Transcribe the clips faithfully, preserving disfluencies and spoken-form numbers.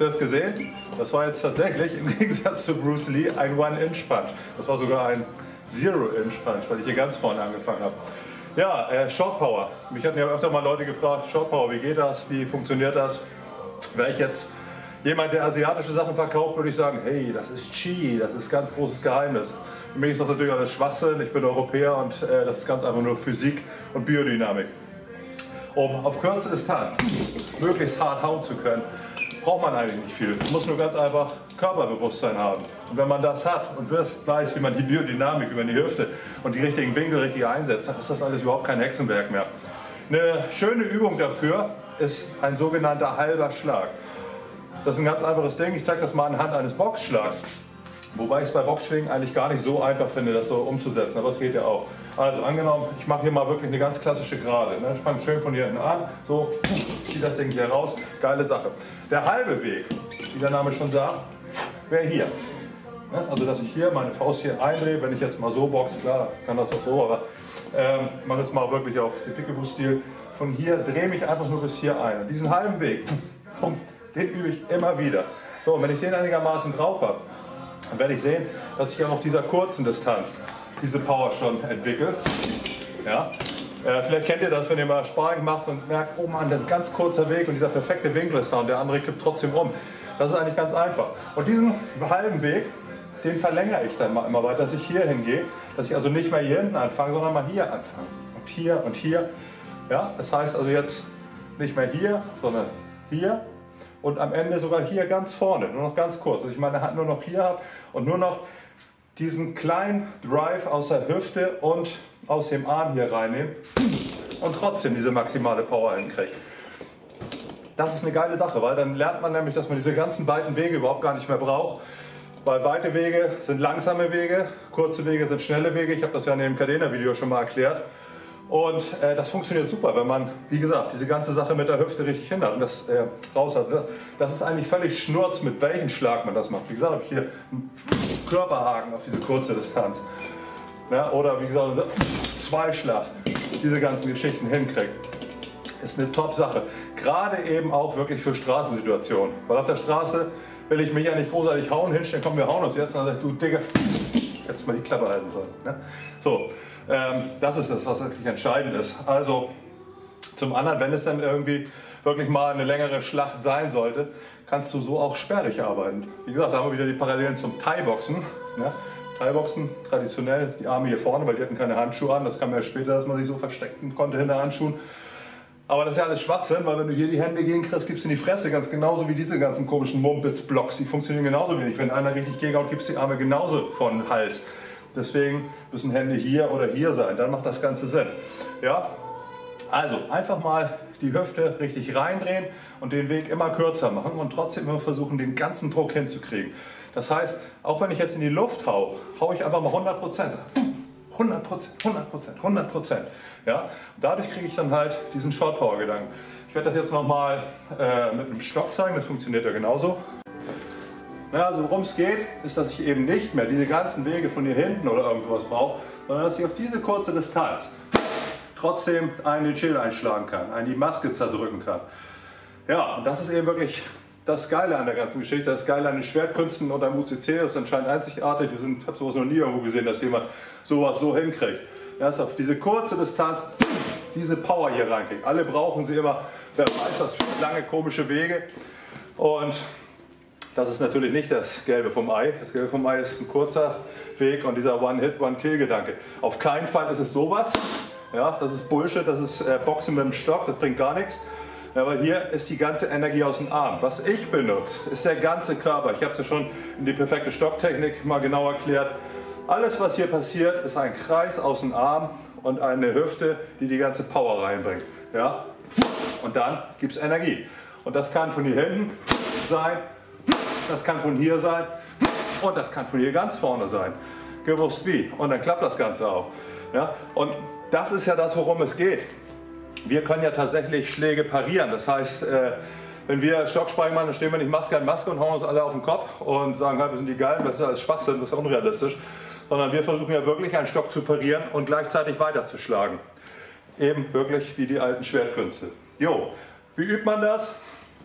Habt ihr das gesehen? Das war jetzt tatsächlich im Gegensatz zu Bruce Lee ein One-Inch-Punch. Das war sogar ein Zero-Inch-Punch, weil ich hier ganz vorne angefangen habe. Ja, äh, Short Power. Mich hatten ja öfter mal Leute gefragt, Short Power, wie geht das, wie funktioniert das? Wäre ich jetzt jemand, der asiatische Sachen verkauft, würde ich sagen, hey, das ist Qi, das ist ganz großes Geheimnis. Für mich ist das natürlich alles Schwachsinn, ich bin Europäer und äh, das ist ganz einfach nur Physik und Biodynamik. Um auf kurze Distanz möglichst hart hauen zu können, braucht man eigentlich nicht viel. Man muss nur ganz einfach Körperbewusstsein haben. Und wenn man das hat und weiß, wie man die Biodynamik über die Hüfte und die richtigen Winkel richtig einsetzt, dann ist das alles überhaupt kein Hexenwerk mehr. Eine schöne Übung dafür ist ein sogenannter halber Schlag. Das ist ein ganz einfaches Ding. Ich zeige das mal anhand eines Boxschlags. Wobei ich es bei Boxschlägen eigentlich gar nicht so einfach finde, das so umzusetzen. Aber es geht ja auch. Also angenommen, ich mache hier mal wirklich eine ganz klassische Gerade. Ne? Ich fange schön von hier hinten an. So, ziehe das Ding hier raus. Geile Sache. Der halbe Weg, wie der Name schon sagt, wäre hier. Ne? Also dass ich hier meine Faust hier eindrehe. Wenn ich jetzt mal so boxe, klar, kann das auch so. Aber ähm, mache es mal wirklich auf den Peekaboo-Stil. Von hier drehe mich einfach nur bis hier ein. Und diesen halben Weg, den übe ich immer wieder. So, und wenn ich den einigermaßen drauf habe, dann werde ich sehen, dass ich auch auf dieser kurzen Distanz diese Power schon entwickle. Ja? Äh, vielleicht kennt ihr das, wenn ihr mal Sparring macht und merkt, oh Mann, das ist ein ganz kurzer Weg und dieser perfekte Winkel ist da und der andere kippt trotzdem um. Das ist eigentlich ganz einfach. Und diesen halben Weg, den verlängere ich dann mal immer weiter, dass ich hier hingehe, dass ich also nicht mehr hier hinten anfange, sondern mal hier anfange. Und hier und hier. Ja? Das heißt also jetzt nicht mehr hier, sondern hier. Und am Ende sogar hier ganz vorne, nur noch ganz kurz, dass ich meine Hand nur noch hier habe und nur noch diesen kleinen Drive aus der Hüfte und aus dem Arm hier reinnehme und trotzdem diese maximale Power hinkriege. Das ist eine geile Sache, weil dann lernt man nämlich, dass man diese ganzen weiten Wege überhaupt gar nicht mehr braucht. Weil weite Wege sind langsame Wege, kurze Wege sind schnelle Wege. Ich habe das ja in dem Cadena-Video schon mal erklärt. Und äh, das funktioniert super, wenn man, wie gesagt, diese ganze Sache mit der Hüfte richtig hindert und das äh, raus hat. Das ist eigentlich völlig schnurz, mit welchem Schlag man das macht. Wie gesagt, habe ich hier einen Körperhaken auf diese kurze Distanz. Ja, oder wie gesagt, Zweischlag, diese ganzen Geschichten hinkriegt. Ist eine Top-Sache. Gerade eben auch wirklich für Straßensituationen. Weil auf der Straße will ich mich ja nicht großartig hauen, hinstellen, komm, wir hauen uns jetzt. Und dann sagst du, Digga, hättest mal die Klappe halten sollen. Ne? So. Ähm, das ist das, was wirklich entscheidend ist. Also zum anderen, wenn es dann irgendwie wirklich mal eine längere Schlacht sein sollte, kannst du so auch spärlich arbeiten. Wie gesagt, da haben wir wieder die Parallelen zum Thai-Boxen. Ne? Thai-Boxen, traditionell die Arme hier vorne, weil die hatten keine Handschuhe an. Das kam ja später, dass man sich so verstecken konnte hinter Handschuhen. Aber das ist ja alles Schwachsinn, weil wenn du hier die Hände gegenkriegst, gibst du in die Fresse, ganz genauso wie diese ganzen komischen Mumpitz-Blocks. Die funktionieren genauso wenig. Wenn einer richtig gegenhaut, gibst du die Arme genauso vor den Hals. Deswegen müssen Hände hier oder hier sein, dann macht das Ganze Sinn. Ja? Also einfach mal die Hüfte richtig reindrehen und den Weg immer kürzer machen und trotzdem immer versuchen, den ganzen Druck hinzukriegen. Das heißt, auch wenn ich jetzt in die Luft haue, haue ich einfach mal hundert Prozent. hundert Prozent, hundert Prozent, hundert Prozent. Ja? Und dadurch kriege ich dann halt diesen Short Power Gedanken. Ich werde das jetzt nochmal äh, mit einem Stock zeigen, das funktioniert ja genauso. Ja, also worum es geht, ist, dass ich eben nicht mehr diese ganzen Wege von hier hinten oder irgendwas brauche, sondern dass ich auf diese kurze Distanz trotzdem einen den Schild einschlagen kann, einen die Maske zerdrücken kann. Ja, und das ist eben wirklich das Geile an der ganzen Geschichte, das Geile an den Schwertkünsten und am U C C, das ist anscheinend einzigartig. Ich habe sowas noch nie irgendwo gesehen, dass jemand sowas so hinkriegt. Ja, dass auf diese kurze Distanz diese Power hier reinkriegt. Alle brauchen sie immer, wer weiß das, für lange komische Wege. Und das ist natürlich nicht das Gelbe vom Ei. Das Gelbe vom Ei ist ein kurzer Weg und dieser One-Hit, One-Kill-Gedanke. Auf keinen Fall ist es sowas. Ja, das ist Bullshit, das ist äh, Boxen mit dem Stock, das bringt gar nichts. Ja, weil hier ist die ganze Energie aus dem Arm. Was ich benutze, ist der ganze Körper. Ich habe es ja schon in die perfekte Stocktechnik mal genau erklärt. Alles, was hier passiert, ist ein Kreis aus dem Arm und eine Hüfte, die die ganze Power reinbringt. Ja? Und dann gibt es Energie. Und das kann von hier hinten sein. Das kann von hier sein und das kann von hier ganz vorne sein. Gewusst wie. Und dann klappt das Ganze auch. Ja? Und das ist ja das, worum es geht. Wir können ja tatsächlich Schläge parieren. Das heißt, äh, wenn wir Stocksparring machen, dann stehen wir nicht Maske an Maske und hauen uns alle auf den Kopf und sagen, wir sind die Geilen, das ist alles Schwachsinn, das ist unrealistisch. Sondern wir versuchen ja wirklich einen Stock zu parieren und gleichzeitig weiterzuschlagen. Eben wirklich wie die alten Schwertkünste. Jo, wie übt man das?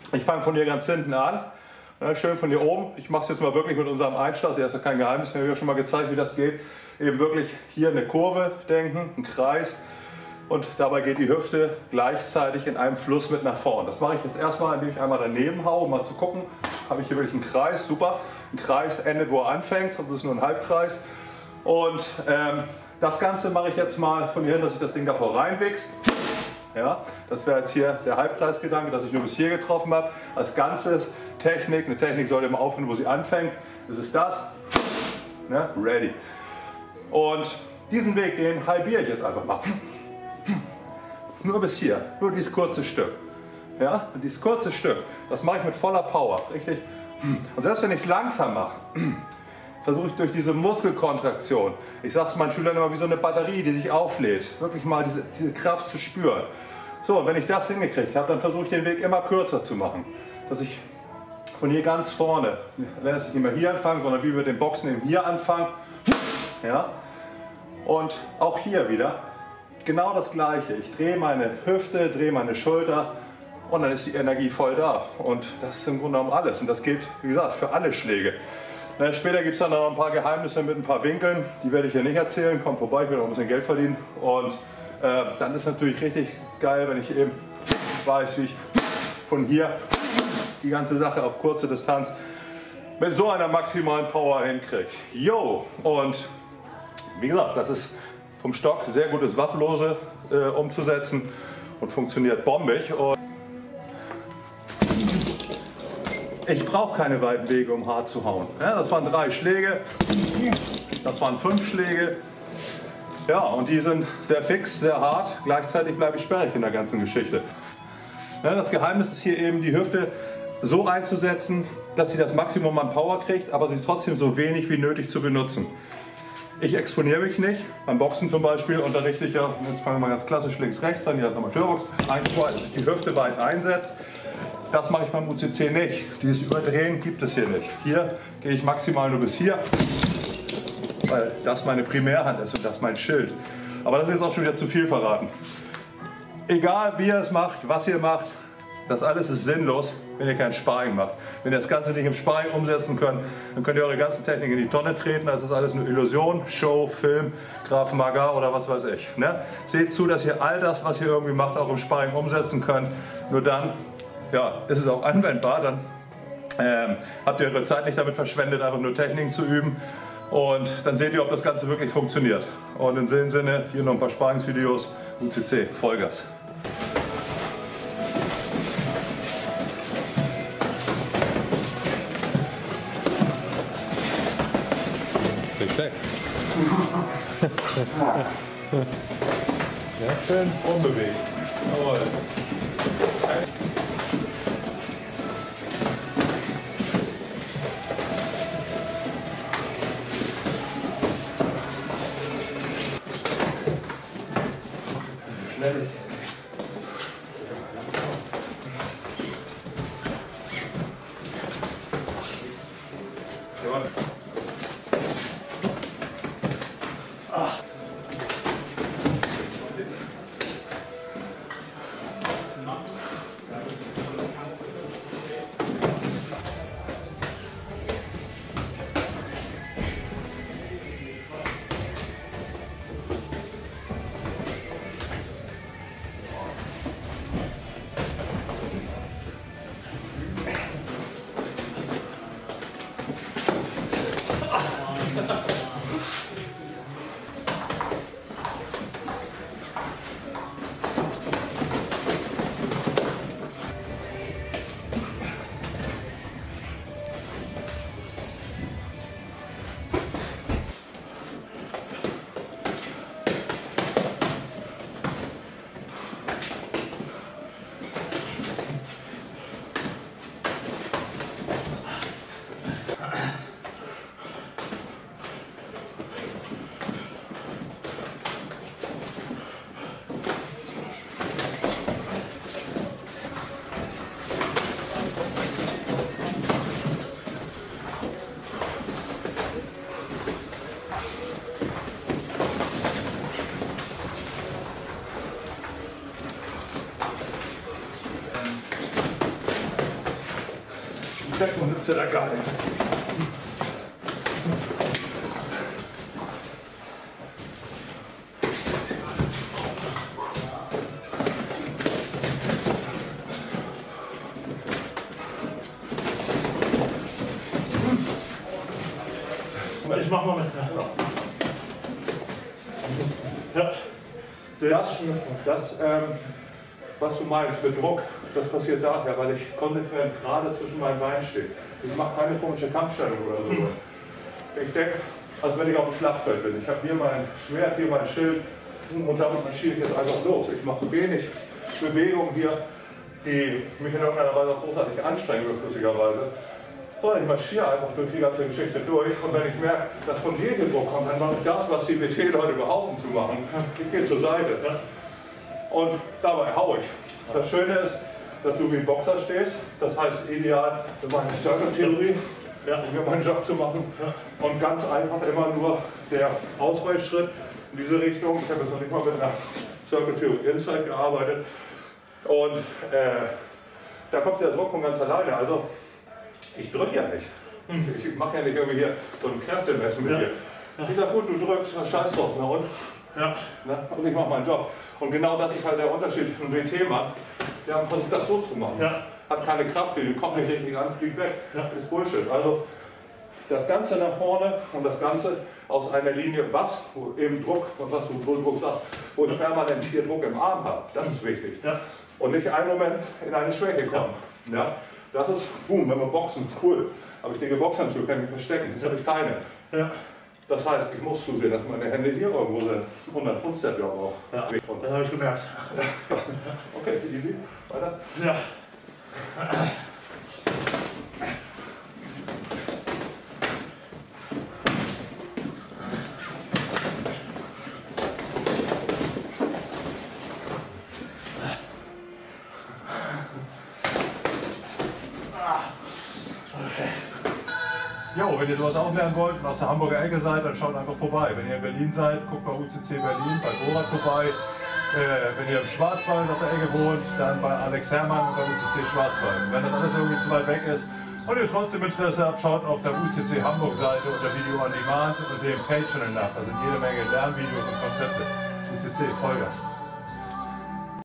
Ich fange von hier ganz hinten an, ne, schön von hier oben. Ich mache es jetzt mal wirklich mit unserem Einschlag, der ist ja kein Geheimnis, wir haben ja schon mal gezeigt, wie das geht. Eben wirklich hier eine Kurve denken, einen Kreis und dabei geht die Hüfte gleichzeitig in einem Fluss mit nach vorn. Das mache ich jetzt erstmal, indem ich einmal daneben haue, um mal zu gucken, habe ich hier wirklich einen Kreis, super. Ein Kreis endet, wo er anfängt, das ist nur ein Halbkreis. Und ähm, das Ganze mache ich jetzt mal von hier hin, dass ich das Ding davor reinwichse. Ja, das wäre jetzt hier der Halbkreisgedanke, dass ich nur bis hier getroffen habe. Als Ganzes Technik, eine Technik sollte immer aufhören, wo sie anfängt. Das ist das. Ne? Ready. Und diesen Weg, den halbiere ich jetzt einfach mal. Nur bis hier, nur dieses kurze Stück. Ja, und dieses kurze Stück, das mache ich mit voller Power, richtig? Und selbst wenn ich es langsam mache, versuche ich durch diese Muskelkontraktion, ich sage es meinen Schülern immer wie so eine Batterie, die sich auflädt, wirklich mal diese, diese Kraft zu spüren. So, und wenn ich das hingekriegt habe, dann versuche ich den Weg immer kürzer zu machen. Dass ich von hier ganz vorne, wenn ich nicht mehr hier anfange, sondern wie wir den Boxen eben hier anfangen. Ja? Und auch hier wieder genau das Gleiche. Ich drehe meine Hüfte, drehe meine Schulter und dann ist die Energie voll da. Und das ist im Grunde genommen alles. Und das gilt, wie gesagt, für alle Schläge. Na, später gibt es dann noch ein paar Geheimnisse mit ein paar Winkeln. Die werde ich hier nicht erzählen. Kommt vorbei, ich will noch ein bisschen Geld verdienen. Und äh, dann ist es natürlich richtig geil, wenn ich eben weiß, wie ich von hier die ganze Sache auf kurze Distanz mit so einer maximalen Power hinkriege. Jo! Und wie gesagt, das ist vom Stock sehr gutes Waffellose äh, umzusetzen und funktioniert bombig. Und ich brauche keine weiten Wege, um hart zu hauen. Ja, das waren drei Schläge, das waren fünf Schläge. Ja, und die sind sehr fix, sehr hart. Gleichzeitig bleibe ich sperrig in der ganzen Geschichte. Ja, das Geheimnis ist hier eben, die Hüfte so einzusetzen, dass sie das Maximum an Power kriegt, aber sie ist trotzdem so wenig wie nötig zu benutzen. Ich exponiere mich nicht. Beim Boxen zum Beispiel unterrichte ich ja, jetzt fangen wir mal ganz klassisch links-rechts an, hier das Amateurbox, ein, zwei, die Hüfte weit einsetzt. Das mache ich beim U C C nicht. Dieses Überdrehen gibt es hier nicht. Hier gehe ich maximal nur bis hier, weil das meine Primärhand ist und das mein Schild. Aber das ist jetzt auch schon wieder zu viel verraten. Egal wie ihr es macht, was ihr macht, das alles ist sinnlos, wenn ihr kein Sparring macht. Wenn ihr das Ganze nicht im Sparring umsetzen könnt, dann könnt ihr eure ganzen Techniken in die Tonne treten. Das ist alles eine Illusion, Show, Film, Krav Maga oder was weiß ich. Ne? Seht zu, dass ihr all das, was ihr irgendwie macht, auch im Sparring umsetzen könnt. Nur dann ja, ist es auch anwendbar. Dann ähm, habt ihr eure Zeit nicht damit verschwendet, einfach nur Techniken zu üben. Und dann seht ihr, ob das Ganze wirklich funktioniert. Und in dem Sinne, hier noch ein paar Sparringsvideos, U C C, Vollgas. Respekt. Ja, schön unbewegt. Jawohl. Schnell. Jawohl. Stecken nützt ja da gar nichts. Ich mach mal mit. Ja. Das, das ähm, was du meinst mit Druck, das passiert daher, weil ich konsequent gerade zwischen meinen Beinen stehe. Ich mache keine komische Kampfstellung oder sowas. Ich denke, als wenn ich auf dem Schlachtfeld bin. Ich habe hier mein Schwert, hier mein Schild und damit marschiere ich jetzt einfach los. Ich mache wenig Bewegungen hier, die mich in irgendeiner Weise auch großartig anstrengen, überflüssigerweise. Sondern ich marschiere einfach durch die ganze Geschichte durch und wenn ich merke, dass von hier Druck kommt, dann mache ich das, was die W T-Leute behaupten zu machen. Ich gehe zur Seite und dabei haue ich. Das Schöne ist, dass du wie ein Boxer stehst, das heißt ideal für meine Circle-Theorie, um mir meinen Job zu machen und ganz einfach immer nur der Ausweichschritt in diese Richtung. Ich habe jetzt noch nicht mal mit einer Circle-Theorie Inside gearbeitet und äh, da kommt der Druck von ganz alleine. Also, ich drücke ja nicht. Ich mache ja nicht irgendwie hier so ein Kräftemessen mit ja. dir. Ich sage, gut, du drückst, scheiß drauf, na und? Ja. Na, und ich mache meinen Job. Und genau das ist halt der Unterschied im W T-Mann. Der hat versucht, das so zu machen. Ja. Hat keine Kraft, den kommt nicht richtig an, fliegt weg. Ja. Das ist Bullshit. Also das Ganze nach vorne und das Ganze aus einer Linie, was, wo eben Druck, und was du wo Druck sagst, wo ich permanent hier Druck im Arm habe. Das ist wichtig. Ja. Und nicht einen Moment in eine Schwäche kommen. Ja. Ja. Das ist, boom, wenn wir boxen, cool. Aber ich denke, Boxhandschuhe kann ich verstecken. Das habe ich keine. Ja. Das heißt, ich muss zusehen, dass meine Hände hier irgendwo sind. Und dann funzt der Job auch. Ja. Das habe ich gemerkt. Okay, easy. Weiter. Ja. Jo, wenn ihr sowas auch lernen wollt und aus der Hamburger Ecke seid, dann schaut einfach vorbei. Wenn ihr in Berlin seid, guckt bei U C C Berlin, bei Borat vorbei. Äh, wenn ihr im Schwarzwald auf der Ecke wohnt, dann bei Alex Herrmann und bei U C C Schwarzwald. Und wenn das alles irgendwie zu weit weg ist und ihr trotzdem Interesse habt, schaut auf der U C C Hamburg Seite unter Video on Demand und dem Page-Channel nach. Da sind jede Menge Lernvideos und Konzepte. U C C, Vollgas.